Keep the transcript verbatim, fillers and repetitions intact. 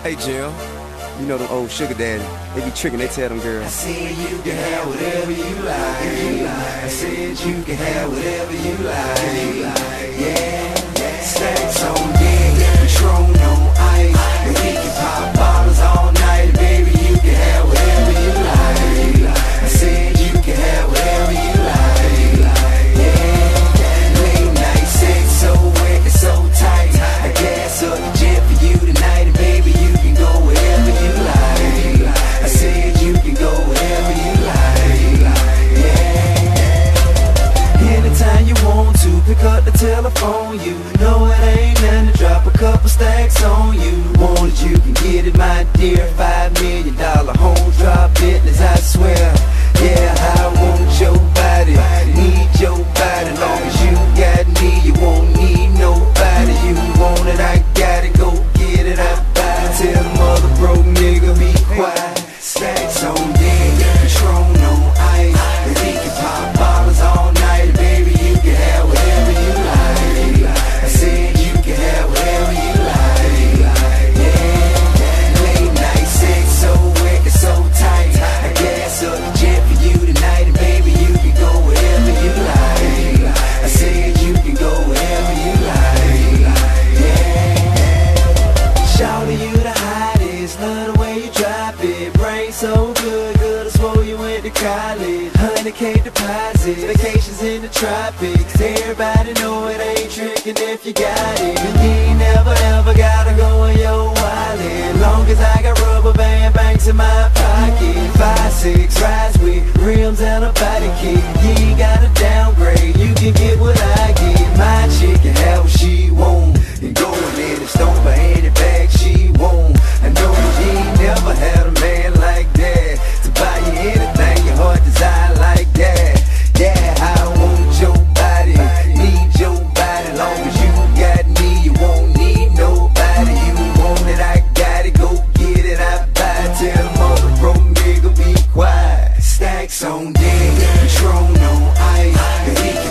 Hey Jim, you know them old sugar daddy, they be tricking, they tell them girls, I said you can have whatever you like. I said you can have whatever you like. Yeah, stacks on deck, Patron on ice, and we can pop bottles all night. Baby, you can have whatever you like. I said you can have whatever you like. Yeah, late night sex so wet and so tight. I gas up the jet for you tonight, and baby, you can go wherever you like. I said you can go wherever you like. Yeah. Anytime you want to, pick up the telephone. You know it ain't nothing to drop a couple stacks on you. Want it, you can get it, my dear. Five million dollar home drop business, I swear. Yeah, I want your body, need your body. Long as you got me, you won't need nobody. You want it, I got it, go get it, I buy it. Tell the mother broke nigga be quiet. Stacks on deck, Patron on ice, and we can pop bottles all night. Baby, you can have whatever you like. I said you can have whatever you like. Yeah, late night sex so wet and so tight. I gas up the jet for you tonight, and baby, you can go wherever you like. I said you can go wherever you like. Yeah, shawty, you the hottest, love the way you drop it. Brain so good, good I swore you went to college. Hundred K deposits, vacations in the tropics. Everybody know it ain't tricking if you got it. And you ain't never ever gotta go in your wallet. Long as I got rubber band banks in my pocket. Five, six rides with rims and a body kit. You ain't gotta downgrade, you can get what I get. My chick can have what she want, and go in and stomp for any bag she want. I know you ain't never had a man like that to buy you anything your heart desire like that. Yeah, I want your body, need your body. Long as you got me, you won't need nobody. You want it, I got it, go get it, I buy it. Tell the mother broke nigga be quiet. Stacks on deck, Patron on ice, and we can